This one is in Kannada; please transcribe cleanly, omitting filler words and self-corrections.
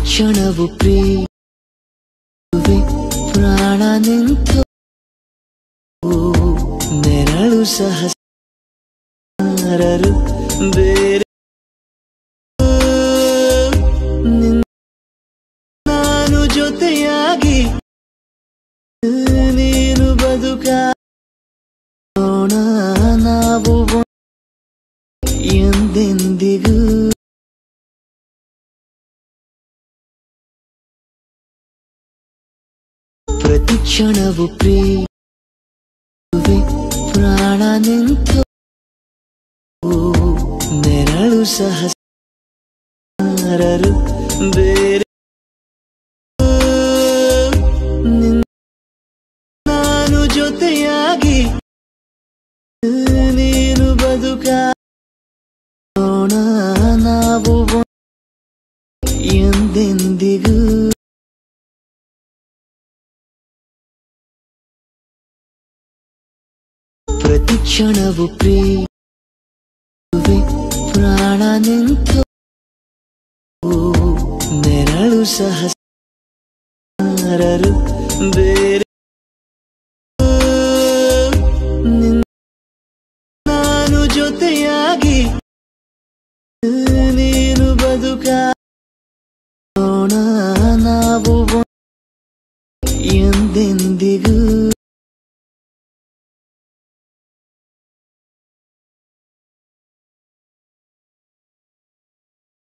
ಕ್ಷಣವು ಪ್ರೀತಿಸುವೆ ಪ್ರಾಣ ನಿಂತು ನೆರಳು ಸಹಸ್ರಾರರು ಬೇರೆ ನಾನು ಜೊತೆಯಾಗಿ ನೀನು ಬದುಕೋಣ ನಾವು ಎಂದೆಂದಿಗೂ ಪ್ರತಿ ಕ್ಷಣವು ಪ್ರೀತಿಸುವೆ ಪ್ರಾಣ ನಿಂತು ನೆರಳು ಸಹಸ್ರಾರರು ಬೇರೆ ನಾನು ಜೊತೆಯಾಗಿ ನೀನು ಬದುಕೋಣ ನಾವು ಎಂದೆಂದಿಗೂ ಪ್ರತಿ ಕ್ಷಣವು ಪ್ರೀತಿಸುವೆ ಪ್ರಾಣ ನಿಂತು ನೆರಳು ಸಹಸ್ರಾರರು ಬೇರೆ ನಾನು ಜೊತೆಯಾಗಿ ನೀನು ಬದುಕೋಣ ನಾವು ಎಂದೆಂದಿಗೂ